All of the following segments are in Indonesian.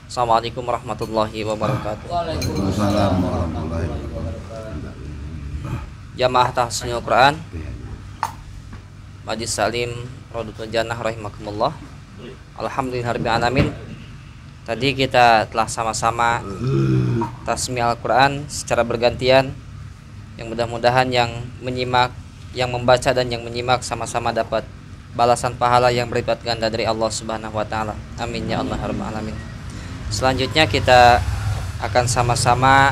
Assalamualaikum warahmatullahi wabarakatuh. Waalaikumsalam warahmatullahi wabarakatuh. Jamaah tahsinul Quran Majlis Salim Rodatul Jannah rahimakumullah. Alhamdulillahirabbil alamin. Tadi kita telah sama-sama tasmi Al-Quran secara bergantian. Yang mudah-mudahan yang menyimak, yang membaca dan yang menyimak sama-sama dapat balasan pahala yang berlipat ganda dari Allah Subhanahu wa taala. Amin ya Allah rabbal alamin. Selanjutnya kita akan sama-sama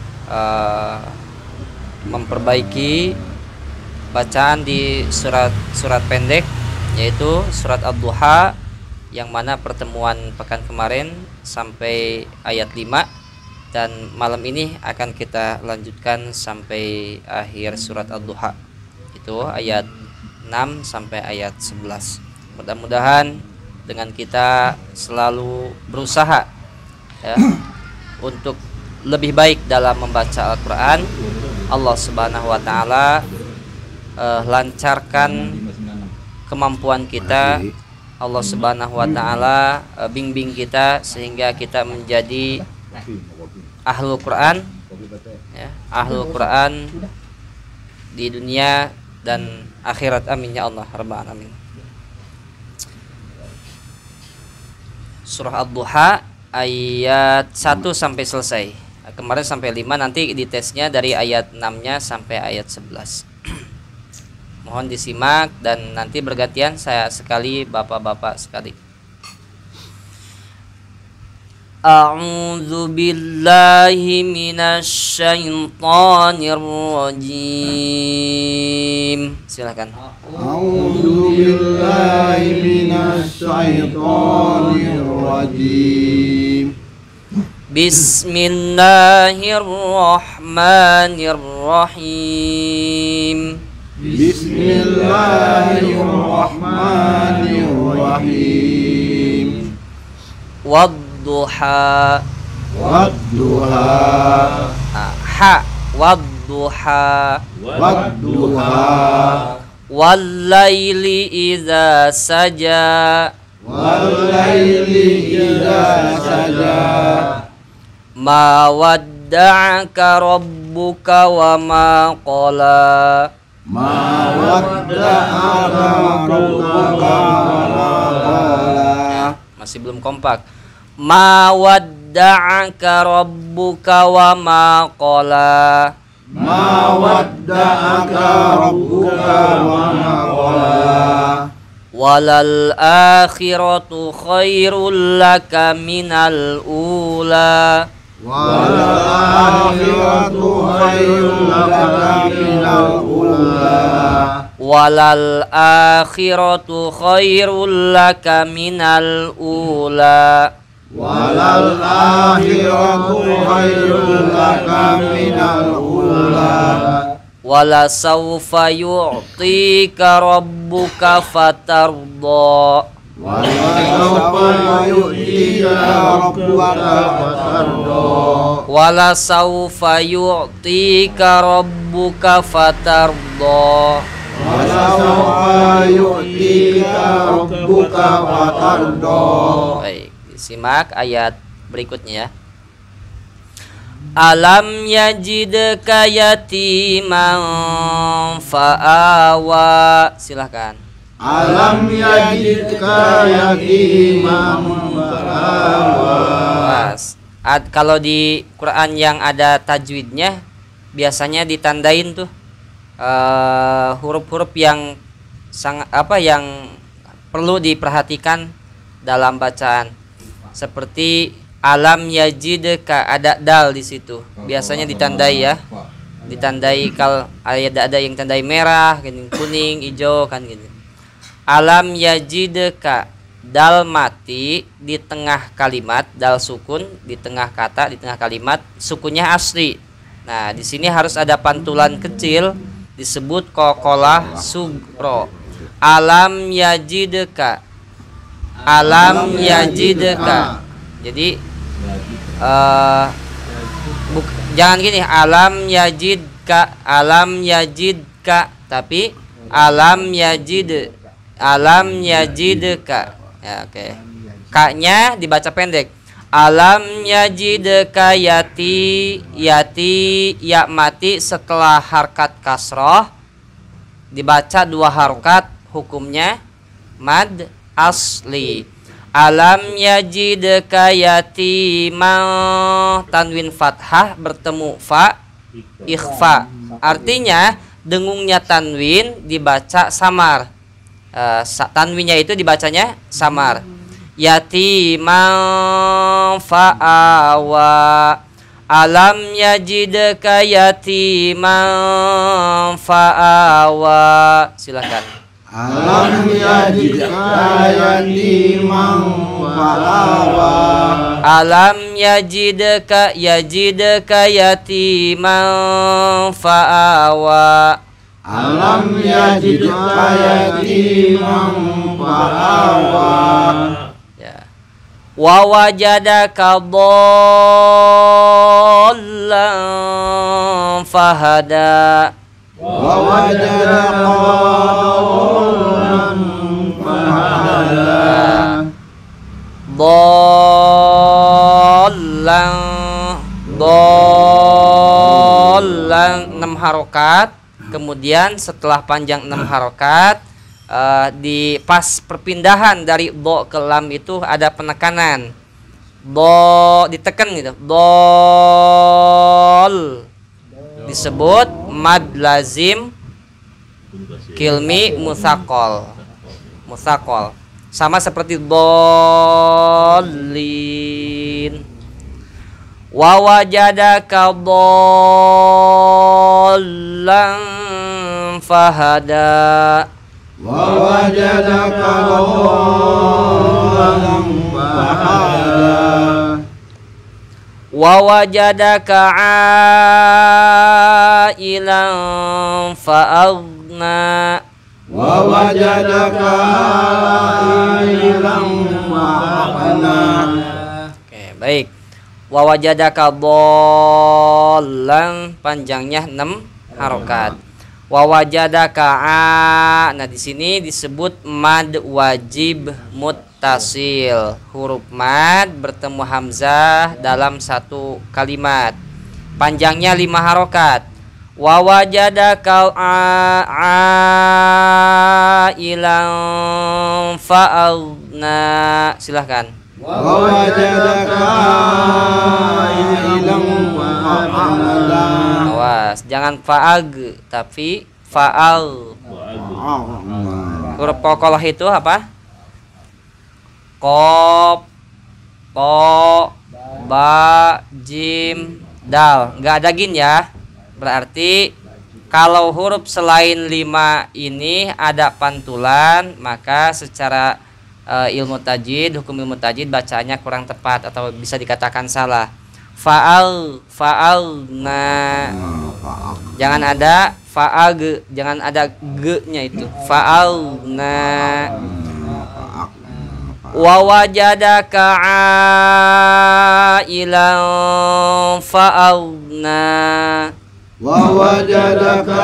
memperbaiki bacaan di surat pendek, yaitu surat Ad-Duha, yang mana pertemuan pekan kemarin sampai ayat 5, dan malam ini akan kita lanjutkan sampai akhir surat Ad-Duha, itu ayat 6 sampai ayat 11. Mudah-mudahan dengan kita selalu berusaha ya, untuk lebih baik dalam membaca Al-Quran, Allah Subhanahu wa taala lancarkan kemampuan kita, Allah Subhanahu wa taala bimbing kita sehingga kita menjadi ahlul Quran ya, ahlul Quran di dunia dan akhirat. Amin ya Allah rabbal alamin. Surah Ad-Duha ayat 1 sampai selesai. Kemarin sampai 5, nanti ditesnya dari ayat 6-nya sampai ayat 11. Mohon disimak dan nanti bergantian, saya sekali, bapak-bapak sekali. A'udzu billahi minasy syaithanir rajim. Silakan. A'udzu billahi minasy syaithanir rajim. Bismillahirrahmanirrahim. Bismillahirrahmanirrahim. Wadduha. Wadduha. Ha. Wadduha. Wadduha. Wallaili idza saja. Wallaili idza saja. Ma wadda'aka rabbuka wa ma qala. Ma wadda'aka rabbuka wa ma qala. Masih belum kompak. Ma wadda'aka rabbuka wa ma qala. Ma wadda'aka rabbuka wa ma qala. Walal akhiratu khairul laka minal ula. Walal akhiratu khairul laka minal ula. Walal akhiratu khairul laka minal ula. Walal akhiratu khairul laka minal ula. Wala sawfa yu'tika rabbuka fatarda. Wala sawfa yu'tika rabbuka fatarda. Wala sawfa yu'tika rabbuka fatarda. Baik, simak ayat berikutnya ya. Alam yajidka yatiman fa'awa. Silahkan. Alam yajidka yatiman fa'awa. Kalau di Quran yang ada tajwidnya biasanya ditandain tuh huruf-huruf yang yang perlu diperhatikan dalam bacaan. Seperti alam yajidka, ada dal di situ. Biasanya ditandai ya. Ditandai kalau ada yang tandai merah, kuning, hijau kan gitu. Alam yajidka, dal mati di tengah kalimat, dal sukun di tengah kata, di tengah kalimat, sukunnya asli. Nah, di sini harus ada pantulan kecil disebut kokolah sugro. Alam yajidka. Alam yajidka. Jadi jangan gini, alam yajidka, tapi alam yajidka ya, oke. K-nya dibaca pendek. Alam yajidka yati ya mati setelah harkat kasroh dibaca 2 harokat, hukumnya mad asli. Alam yajidka yatiman, tanwin fathah bertemu fa ikhfa, artinya dengungnya tanwin dibaca samar. Tanwinnya itu dibacanya samar. Yatiman fa'awa. Alam yajidka yatiman fa'awa. Silakan. Alam yajidka yatiman fa'awa. Alam yajidka yatiman fa'awa. Alam yajidka yatiman fa'awa. Ya. Wa wajadaka dhallan fahada. Wa wajadaka dhallan fahada. Dhallan 6 harokat. Kemudian setelah panjang 6 harokat, di pas perpindahan dari do ke lam itu ada penekanan. Do ditekan gitu. Dol disebut mad lazim kilmi musakol. Musakol. Sama seperti dolin. Wa wajadaka dhallan fahada. Wa wajadaka dhallan fahada. Wa wajadaka ailan fa'aghna. Wa wajadaka ailan fa'aghna. Oke, baik. Wa wajadaka dhallan panjangnya 6 harokat. Wa wajadaka nah di sini disebut mad wajib muttasil. Huruf mad bertemu hamzah dalam satu kalimat. Panjangnya 5 harokat. Wa wajadaka ailan fa'aghna. Silahkan. Wa wajadaka ailan fa'aghna. Awas, jangan fa'ag tapi fa'al. Huruf kokolah itu apa? Qaf, to, ba, jim, dal. Enggak ada gin ya. Berarti kalau huruf selain 5 ini ada pantulan, maka secara ilmu tajwid, hukum ilmu tajwid bacanya kurang tepat atau bisa dikatakan salah. Fa'alna. Jangan ada fa'ag, jangan ada g-nya itu. Fa'alna. Wa wajadaka ailan fa'alna. Wa wajadaka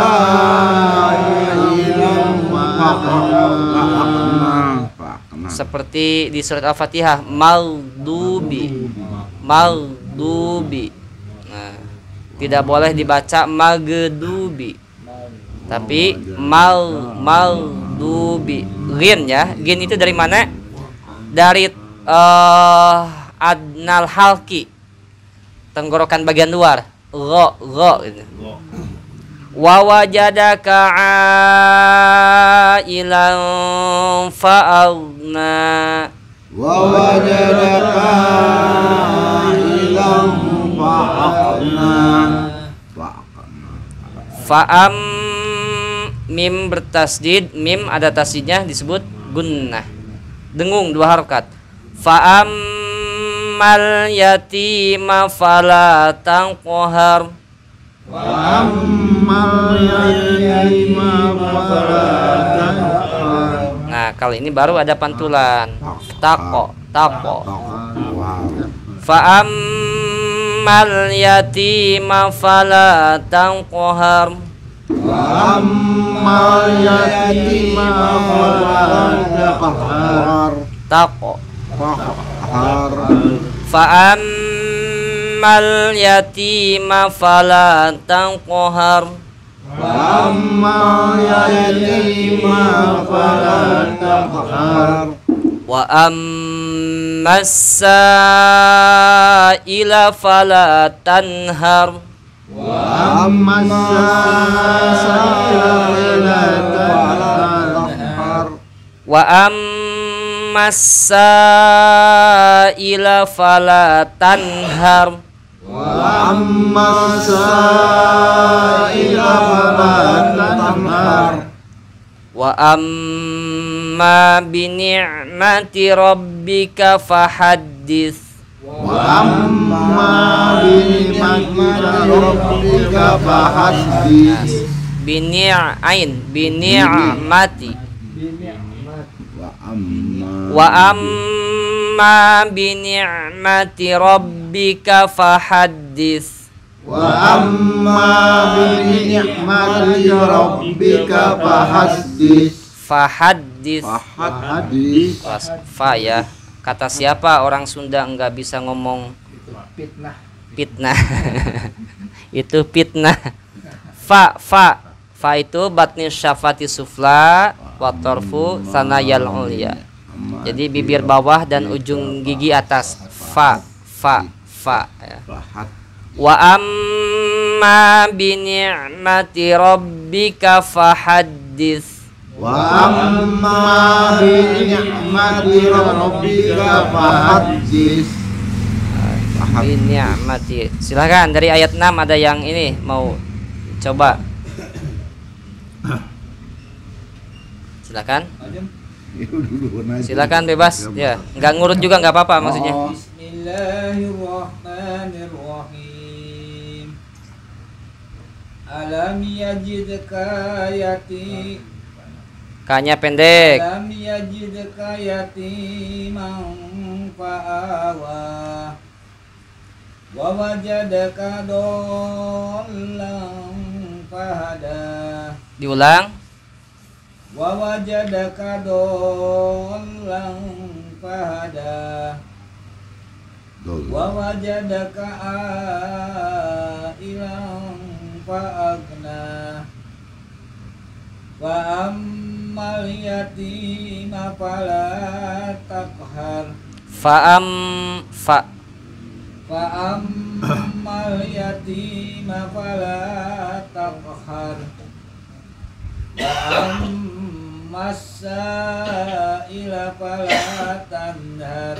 ailan fa'alna. Seperti di surat Al-Fatihah, maldubi. Maldubi. Nah, tidak boleh dibaca magdubi. Tapi maldubi. Ghin ya. Ghin itu dari mana? Dari adnal halki. Tenggorokan bagian luar. Gho gitu. Wa wajadaka ailan fa'alna. Wa wajadaka ailan fa'alna. Fa'am mim bertasdid, mim ada tasdidnya disebut gunnah. Dengung 2 harokat. Fa'ammal yatima fala tanqhar. Nah, kali ini baru ada pantulan. Tako. Fa'ammal yatima fala tanqhar. Fa'ammal yatima fala tanqhar. Tako. Fa'ammal yatima fala taqhar وأما اليتيم فلا تقهر wa ammas sa'ila fala tanhar وأما السائل فلا تقهر wa ammas sa'ila fala tanhar وأما السائل فلا تنهر wa amma bi ni'mati rabbika fahaddits وأما بنعمة ربك فحدث bi ni'mati وأما wa amma bi ni'mati rabbika fahaddits وأما بنعمة ربك فحدث fahaddits فحدث fa ya. Kata siapa orang Sunda enggak bisa ngomong fitnah? Itu fitnah. Fa itu batni syafati sufla wa tarfu sanayal ulya. Jadi bibir bawah dan ujung gigi atas. Fa ya. Wa amma bi ni'mati rabbika fahaddits وأما بنعمة ربك فحدث bi ni'mati. Silakan dari ayat 6 ada yang ini mau coba. Silakan. Silakan bebas ya. Enggak ngurut juga enggak apa-apa maksudnya. Bismillahirrahmanirrahim. Alam yajidka yatim. Kanya pendek. Alam yajidka yatiman fa'awa. Wa wajadaka dollan fahada. Diulang. Wa wajadaka dollan fahada. Wa wajadaka ailan fa'agna. Wa ammal yatima fala taqhar. Fa Fa ammal yatima fala taqhar. Wa ammas sa'ila fala tanhar.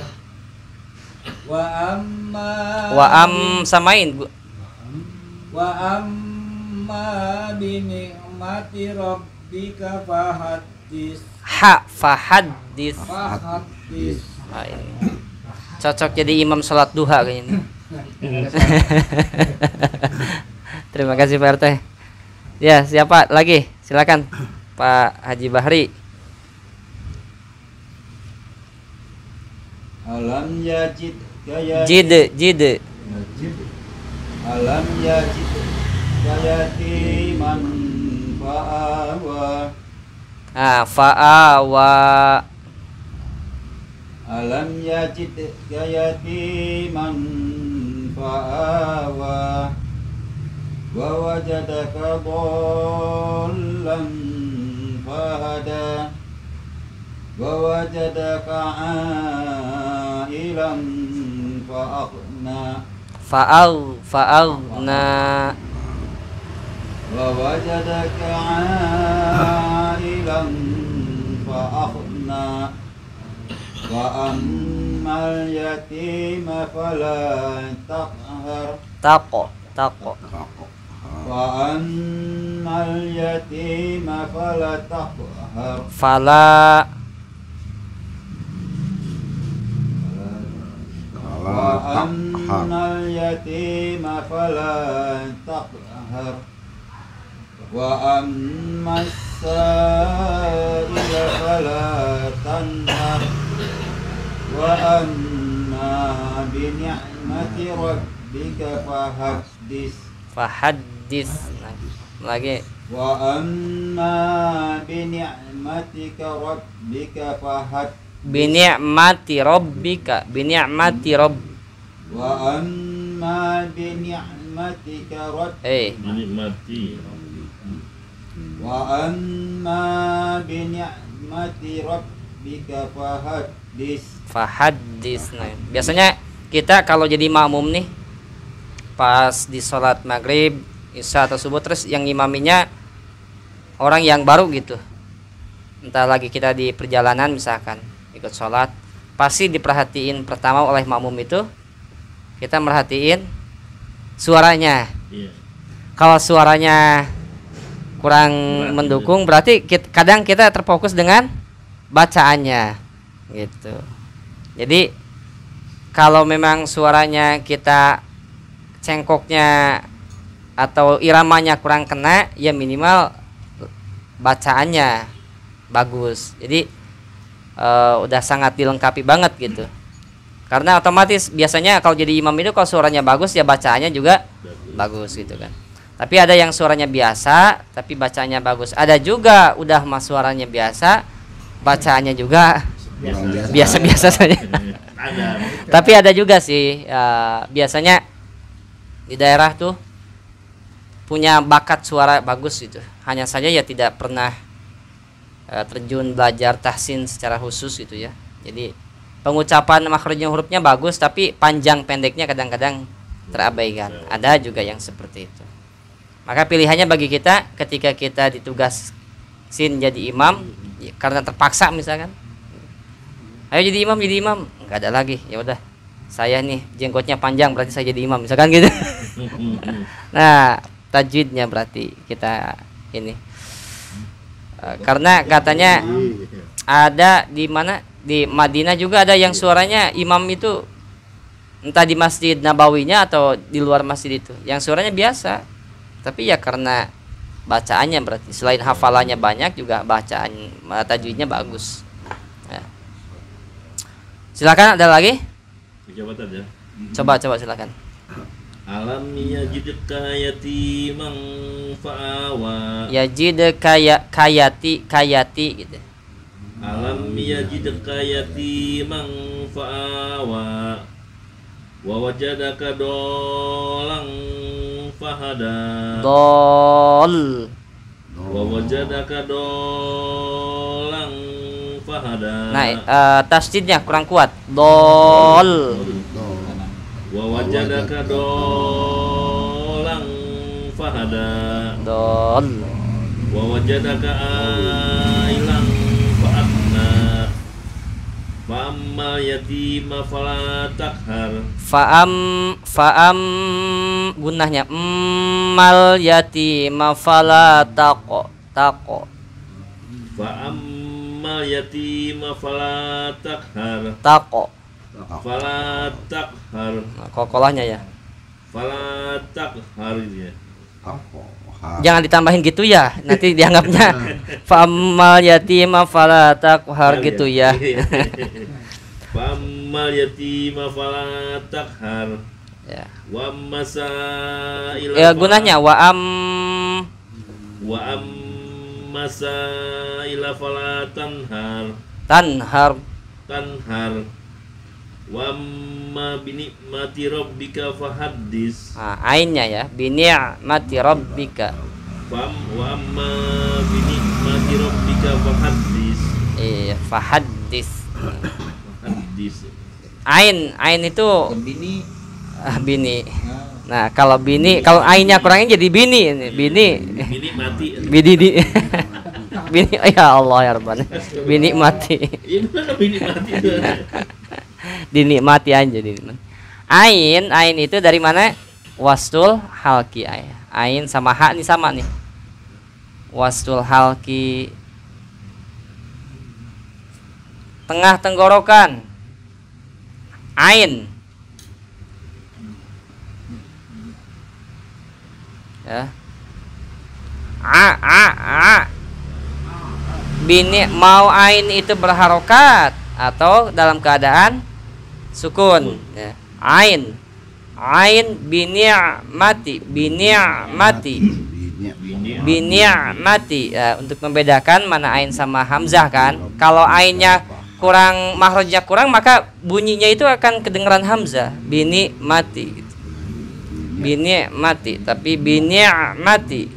Wa samain Bu. Wa amma bi ni'mati rabbika fahaddits. Fahaddits. Nah, ini. Cocok jadi imam sholat duha kayaknya ini. Terima kasih Pak RT. Ya, siapa lagi? Silakan Pak Haji Bahri. Alam yajid Jid. Alam yajid yatiman fa'awa. Fa'awa. Alam yajid yatiman fa'awa. Wa wajadaka dhallan fahada. Wa wajadaka ailan fa'aghna. Fa'aghna. Wa wajadaka ailan fa'aghna. Wa ammal yatima fala taqhar. Taqo. Wa ammal yatima fala taqhar. Fala. Wa ammal yatima fala taqhar. Wa ammas sa'ila fala tanhar. Wa amma bi ni'mati rabbika fahaddits. Lagi. Wa amma bi ni'matika rabbika fahaddits. Bi ni'mati rabbika. Wa amma bi ni'matika Nikmati. Wa amma bi ni'mati rabbika Fahaddis. Nah, biasanya kita kalau jadi makmum nih pas di sholat maghrib, isya atau subuh, terus yang imaminya orang yang baru gitu, entah lagi kita di perjalanan misalkan ikut sholat, pasti diperhatiin pertama oleh makmum itu, kita merhatiin suaranya. Kalau suaranya kurang mendukung, berarti kadang kita terfokus dengan bacaannya gitu. Jadi kalau memang suaranya kita cengkoknya atau iramanya kurang kena, ya minimal bacaannya bagus. Jadi udah sangat dilengkapi banget gitu. Karena otomatis biasanya kalau jadi imam itu kalau suaranya bagus ya bacaannya juga bagus gitu kan. Tapi ada yang suaranya biasa tapi bacaannya bagus. Ada juga udah mas suaranya biasa, bacaannya juga biasa-biasa saja. Tapi ada juga sih biasanya di daerah tuh punya bakat suara bagus gitu. Hanya saja ya tidak pernah terjun belajar tahsin secara khusus gitu ya. Jadi pengucapan makhrajnya hurufnya bagus tapi panjang pendeknya kadang-kadang terabaikan. Ada juga yang seperti itu. Maka pilihannya bagi kita ketika kita ditugasin jadi imam ya, karena terpaksa misalkan, ayo jadi imam, nggak ada lagi, ya udah saya nih jenggotnya panjang berarti saya jadi imam misalkan gitu. Nah tajwidnya berarti kita ini karena katanya ada di mana di Madinah juga ada yang suaranya imam itu entah di Masjid Nabawinya atau di luar masjid itu yang suaranya biasa, tapi ya karena bacaannya berarti selain hafalannya banyak juga bacaan tajwidnya bagus ya. Silakan ada lagi? Coba silakan. Alam yajidka yatiman fa'awa. Yajidka kayati gitu. Alam yajidka yatiman fa'awa. Wa wajadaka dolang fahada. Dol. Wa wajadaka dolang fahada. Nah, tasdidnya kurang kuat. Dol. Wa wajadaka dolang fahada. Dol. Wa wajadaka ailang fa'atna. Fa'ammal yatima fala takhar. Fa'am gunahnya mal yatima fala taqo. Fa'ammal yatima fala takhar. Taqo. Fala takhar. Nah, kokolahnya ya. Fala takhar ya. Jangan ditambahin gitu ya, nanti dianggapnya fa'ammal yatima fala taqhar gitu ya. Fa'ammal yatima fala takhar. Ya. Wa masaila. Ya gunanya wa masaila fala tanhar. Tanhar. Wa ma binikmati rabbika fahaddis. Nah, ainnya ya, binikmati rabbika. Wa ma binikmati rabbika fahaddis. Iya, fahaddis. Fahaddis. Ain itu Bini. bini. Nah, kalau bini, kalau ainnya kurangnya jadi bini ini, bini. Bini mati. Bini di bini, ya Allah ya Rabbana. Bini mati. Gimana bini mati itu? Dinikmati aja dinikmati. Ain itu dari mana? Wastul halki. Ain sama ha nih sama nih. Wastul halki tengah tenggorokan. Ain. Ya. A. Bini mau ain itu berharokat atau dalam keadaan sukun ya. Ain bini'mati ya, untuk membedakan mana ain sama hamzah kan. Kalau ainnya kurang mahrajnya kurang, maka bunyinya itu akan kedengeran hamzah. Bini mati gitu. Bini mati, tapi bini mati.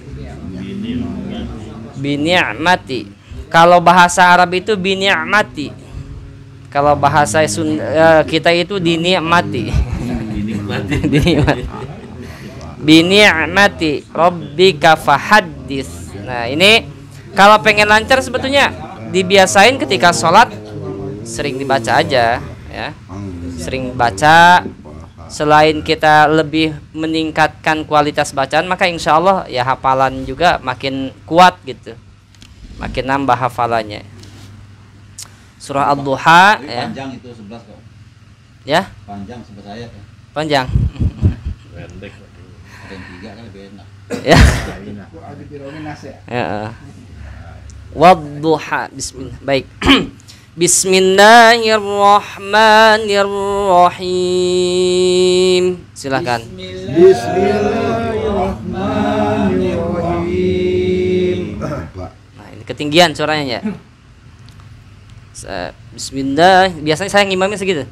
Bini mati. Kalau bahasa Arab itu bini mati. Kalau bahasa kita itu dinikmati. Dinikmati. Bini'mati rabbika fahaddits. Nah, ini kalau pengen lancar sebetulnya dibiasain ketika sholat sering dibaca aja ya. Sering baca. Selain kita lebih meningkatkan kualitas bacaan, maka insya Allah ya hafalan juga makin kuat gitu. Makin nambah hafalannya. Surah Ad-Duha ya. Panjang itu 11 kok. Ya? Panjang 11 ayat ya. Panjang. Pendek. Ada yang 3 kan lebih enak. Ya. Ya. Wadduha. Bismillah. Baik. Bismillahirrahmanirrahim. Silakan. Bismillahirrahmanirrahim. Nah, ini ketinggian suaranya ya. Bismillah. Biasanya saya ngimamnya segitu.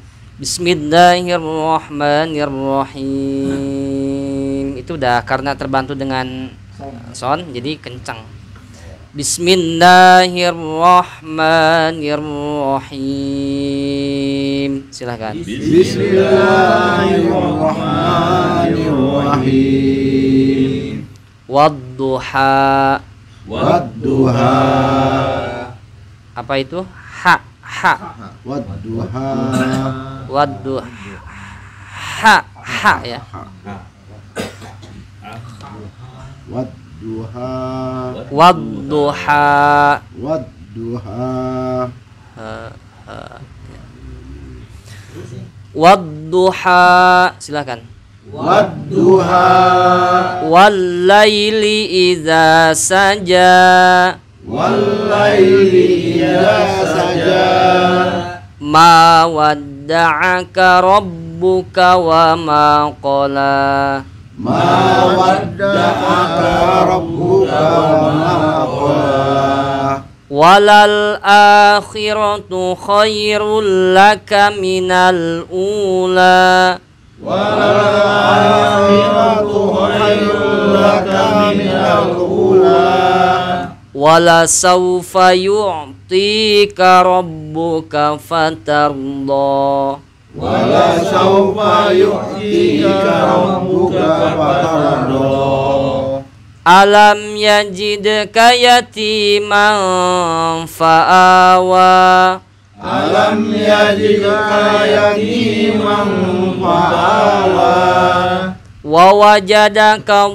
Bismillahirrahmanirrahim. Itu udah karena terbantu dengan sound jadi kencang. Bismillahirrahmanirrahim. Silakan. Bismillahirrahmanirrahim. Wadduha. Wadduha. Apa itu? Ha. Wadduha. Wadduha. Ha ya. Wadduha. Wadduha. Wadduha. Wadduha. Silakan. Wadduha. Wallaili idza saja. Wallaili idza saja. Ma wadda'aka rabbuka wa ma qala. Ma wadda'aka rabbuka wa ma qala. Walal akhiratu khairul laka minal ula. Walal akhiratu khairul laka minal ula. Wala sawfa yu'tika rabbuka fatarda. Wala sawfa yu'tika rabbuka fatarda. Alam yajidka yatiman fa'awa. Alam yajidka yatiman fa'awa. Wa wajadaka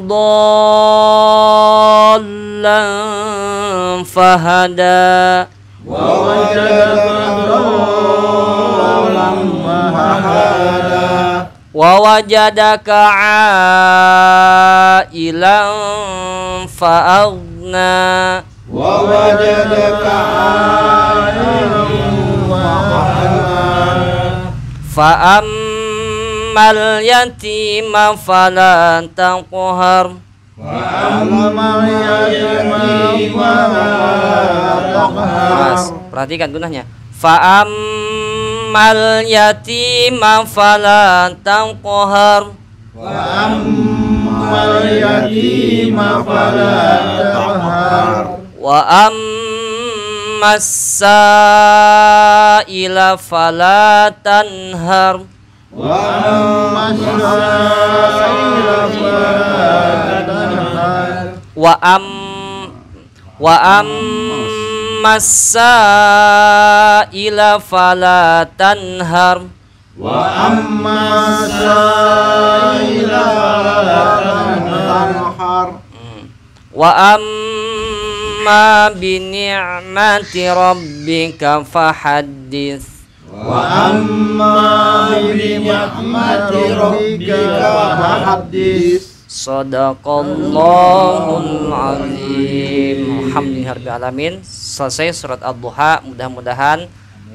dhallan fahada. Wa wajadaka dhallan fahada. Wa wajadaka ailan fa'aghna. Wa wajadaka ailan fa'aghna. Fa'ammal yatima fala taqhar. Fa'ammal yatima fala taqhar. Mas, perhatikan gunanya. Fa'ammal yatima fala taqhar. Fa'ammal yatima fala taqhar. Wa ammas sa'ila fala tanhar. Wa ammas sa'ila fala tanhar. Wa ammas sa'ila fala tanhar. Wa ammas sa'ila fala tanhar. Wa amma bi ni'mati rabbika fahaddits. Wa amma bi ni'mati rabbika fahaddits. Shadaqallahul azim. Alhamdulillahirabbil alamin. Selesai surat Ad-Duha. Mudah-mudahan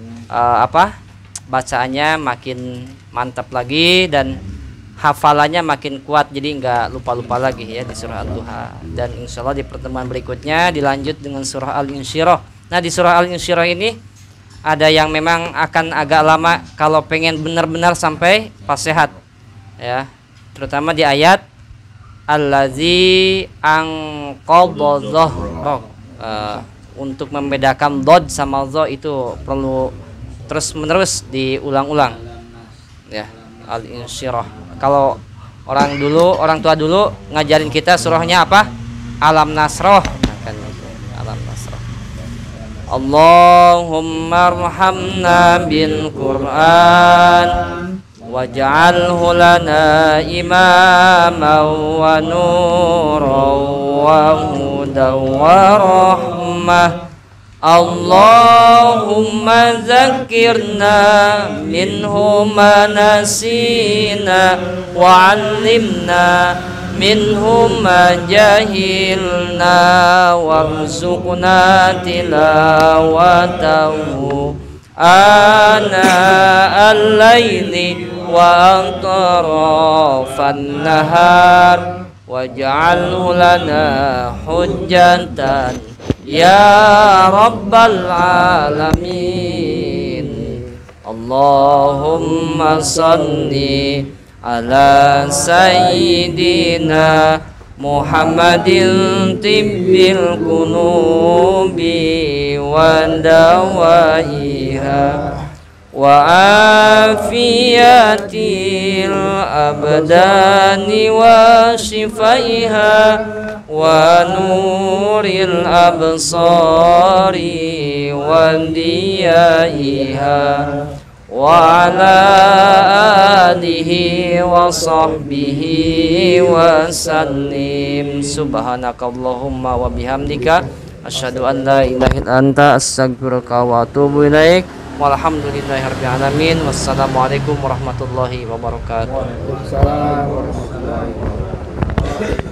bacaannya makin mantap lagi dan hafalannya makin kuat, jadi nggak lupa-lupa lagi ya di surah Ad-Duha. Dan insya Allah di pertemuan berikutnya dilanjut dengan surah Al-Insyirah. Nah, di surah Al-Insyirah ini ada yang memang akan agak lama kalau pengen benar-benar sampai pas sehat ya, terutama di ayat allazi anqadha dhahrak. Untuk membedakan dod sama dha itu perlu terus menerus diulang-ulang ya, al-insyirah. Kalau orang tua dulu ngajarin kita surahnya apa? Alam Nasroh, kan itu. Alam Nasroh. Allahumma arhamna bil Qur'an waj'alhu lana imaman wa nuran wa hudan wa rahmah. Allahumma zakirna minhu ma nasina wa 'allimna minhu ma jahilna warzuqna tilawatahu ana al-laili wa atrafan nahar waj'alhu lana hujjatan ya rabbal alamin. Allahumma salli ala sayyidina Muhammadin tibbil qulubi wa dawaiha wa afiyatil abdani wa shifaiha wa nuril absari wa diyaiha wa ala alihi wa sahbihi wa sallim. Subhanakallahumma wa bihamdika asyhadu an la ilaha illa anta astaghfiruka wa atubu ilaik. Walhamdulillahirabbil alamin. Wassalamualaikum warahmatullahi wabarakatuh. Waalaikumsalam warahmatullahi wabarakatuh.